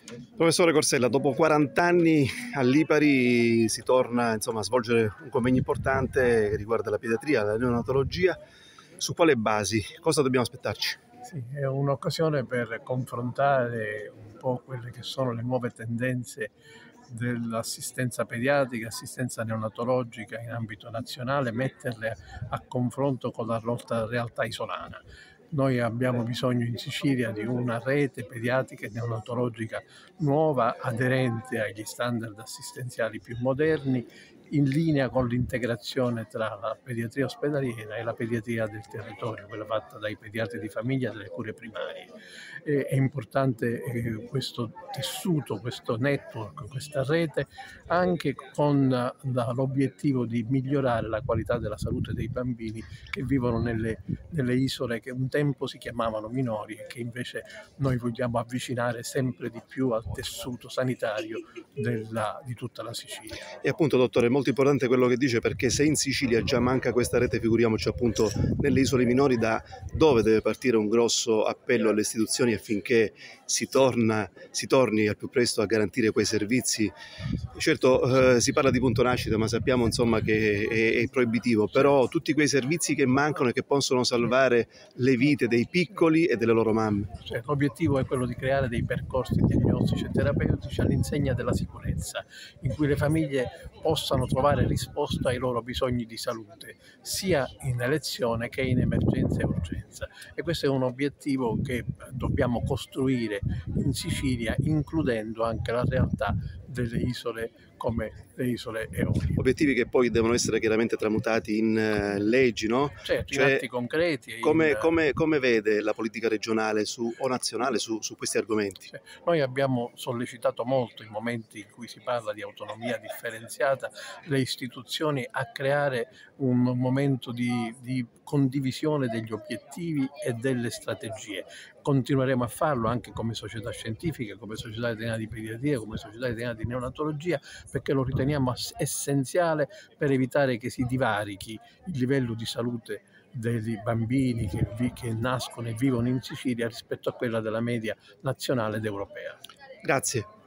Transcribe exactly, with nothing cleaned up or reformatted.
Professore Corsella, dopo quaranta anni a Lipari si torna insomma, a svolgere un convegno importante che riguarda la pediatria, la neonatologia. Su quale basi? Cosa dobbiamo aspettarci? Sì, è un'occasione per confrontare un po' quelle che sono le nuove tendenze dell'assistenza pediatrica, assistenza neonatologica in ambito nazionale, metterle a confronto con la nostra realtà isolana. Noi abbiamo bisogno in Sicilia di una rete pediatrica e neonatologica nuova, aderente agli standard assistenziali più moderni, in linea con l'integrazione tra la pediatria ospedaliera e la pediatria del territorio, quella fatta dai pediatri di famiglia e delle cure primarie. È importante questo tessuto, questo network, questa rete, anche con l'obiettivo di migliorare la qualità della salute dei bambini che vivono nelle, nelle isole che un tempo si chiamavano minori e che invece noi vogliamo avvicinare sempre di più al tessuto sanitario della, di tutta la Sicilia. E appunto, dottore, è molto importante quello che dice, perché se in Sicilia già manca questa rete, figuriamoci appunto nelle isole minori, da dove deve partire un grosso appello alle istituzioni affinché si, torna, si torni al più presto a garantire quei servizi. Certo, eh, si parla di punto nascita, ma sappiamo insomma che è, è proibitivo, però tutti quei servizi che mancano e che possono salvare le vite dei piccoli e delle loro mamme. Cioè, l'obiettivo è quello di creare dei percorsi diagnostici e terapeutici all'insegna della sicurezza, in cui le famiglie possano trovare risposta ai loro bisogni di salute, sia in elezione che in emergenza e urgenza. E questo è un obiettivo che dobbiamo costruire in Sicilia, includendo anche la realtà delle isole come le isole Eolie. Obiettivi che poi devono essere chiaramente tramutati in uh, leggi, no? Certo, cioè, in atti concreti. Come, in... come, come vede la politica regionale su, o nazionale su, su questi argomenti? Cioè, noi abbiamo sollecitato molto, in momenti in cui si parla di autonomia differenziata, le istituzioni a creare un momento di, di condivisione degli obiettivi e delle strategie. Continueremo a farlo anche come società scientifica, come società italiana di pediatria, come società italiana di neonatologia, perché lo riteniamo essenziale per evitare che si divarichi il livello di salute dei bambini che, vi, che nascono e vivono in Sicilia rispetto a quella della media nazionale ed europea. Grazie.